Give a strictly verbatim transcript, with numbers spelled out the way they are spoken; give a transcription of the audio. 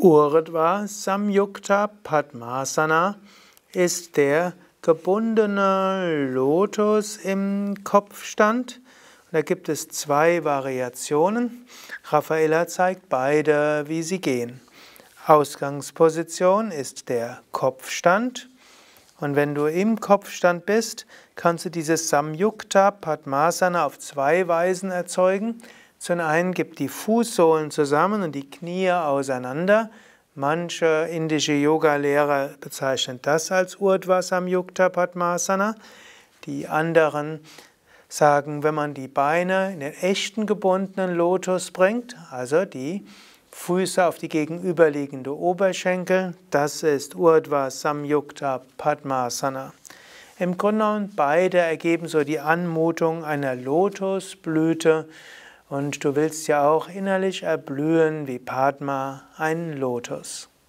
Urdhva Samyukta Padmasana ist der gebundene Lotus im Kopfstand. Da gibt es zwei Variationen. Raffaella zeigt beide, wie sie gehen. Ausgangsposition ist der Kopfstand. Und wenn du im Kopfstand bist, kannst du dieses Samyukta Padmasana auf zwei Weisen erzeugen. Zum einen gib die Fußsohlen zusammen und die Knie auseinander. Manche indische Yoga-Lehrer bezeichnen das als Urdhva Samyukta Padmasana. Die anderen sagen, wenn man die Beine in den echten gebundenen Lotus bringt, also die Füße auf die gegenüberliegende Oberschenkel, das ist Urdhva Samyukta Padmasana. Im Grunde genommen beide ergeben so die Anmutung einer Lotusblüte und du willst ja auch innerlich erblühen wie Padma, ein Lotus.